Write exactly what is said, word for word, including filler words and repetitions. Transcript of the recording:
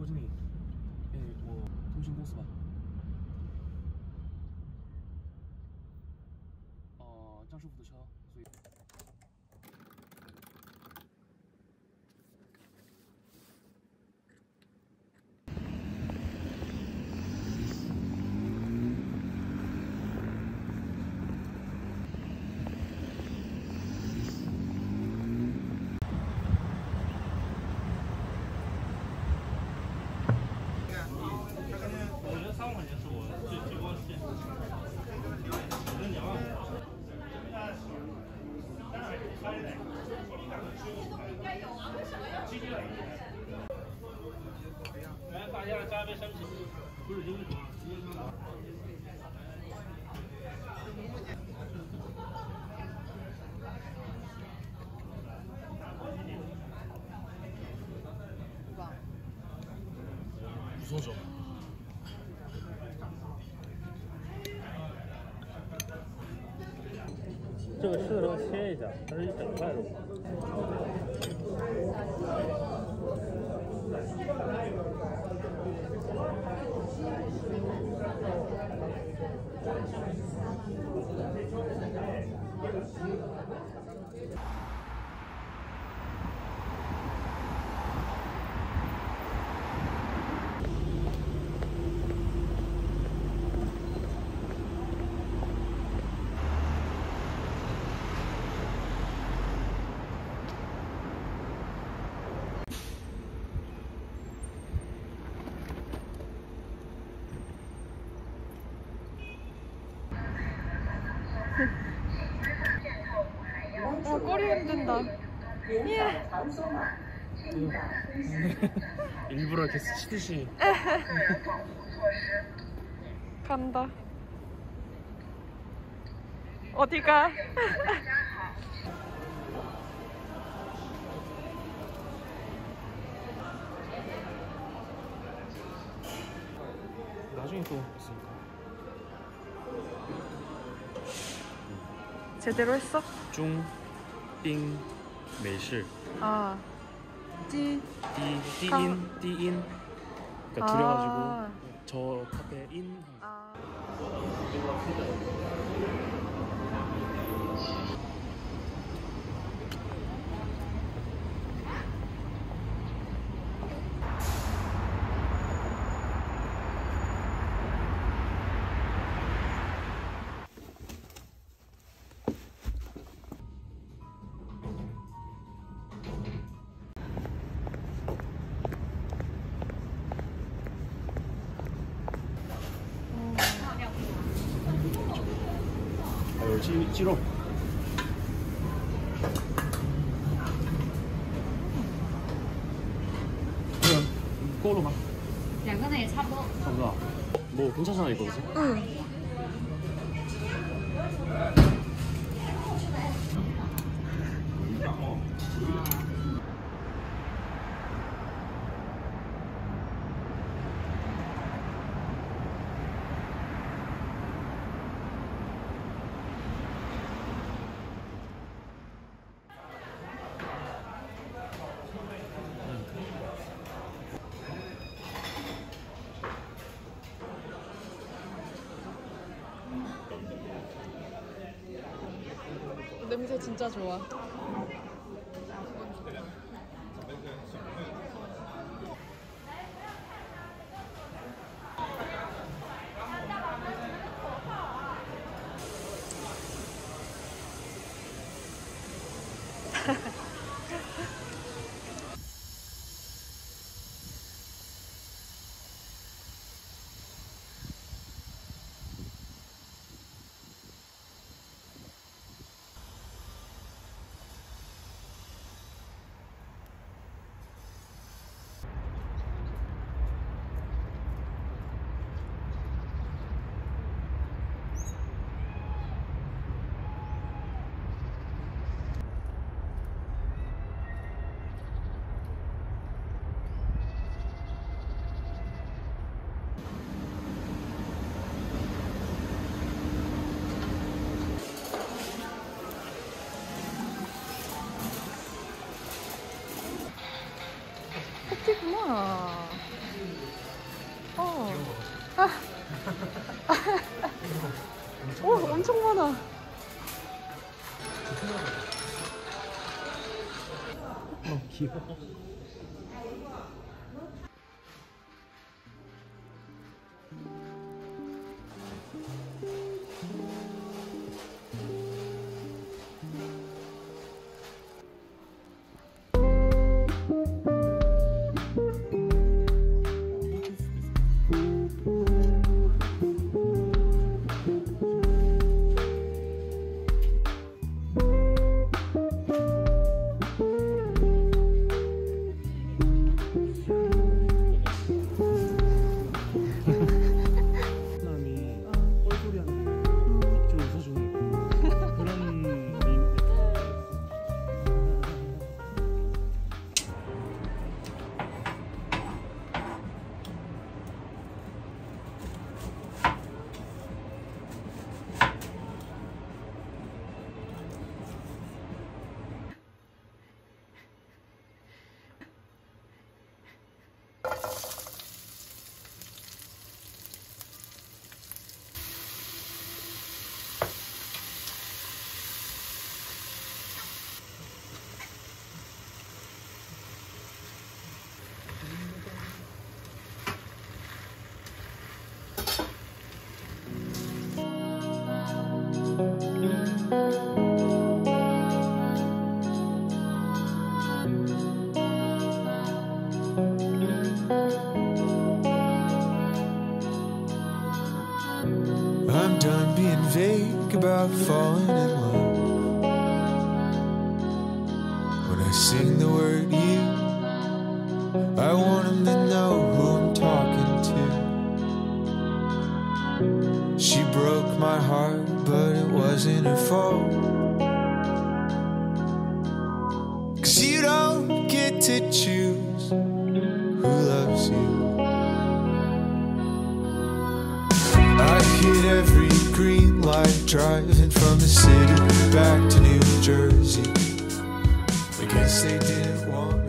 经理，哎，我通讯公司吧。哦、呃，张师傅的车，所以。 来，大家加杯生啤，不是就是说直接上。 不错手。 这个吃的时候切一下，它是一整块肉。 어, 꼬리 흔든다. 예. 일부러 이렇게 스치듯이. 간다. 어디가? 나중에 또 있으니까. 제대로 했어? 中冰美式 아, 찌. 띠 아. 띠인 띠인 그러니까 아. 줄여가지고 저 카페 인 아. 还有鸡鸡肉。这个够了吗？ 两个呢也差不多。 差不多啊。뭐 괜찮잖아 이거 그치? 응. 냄새 진짜 좋아. 커피구나. 어. 아. 오, 엄청 많아. 어 귀여워. 사람이 뻘소리 하는 막 좀 웃어주는 그런 밈. I'm done being vague about falling in love. When I sing the word you, I want him to know who I'm talking to. She broke my heart, but it wasn't her fault. 'Cause you don't get to choose who loves you. I hit every green light driving from the city back to New Jersey. I guess they didn't want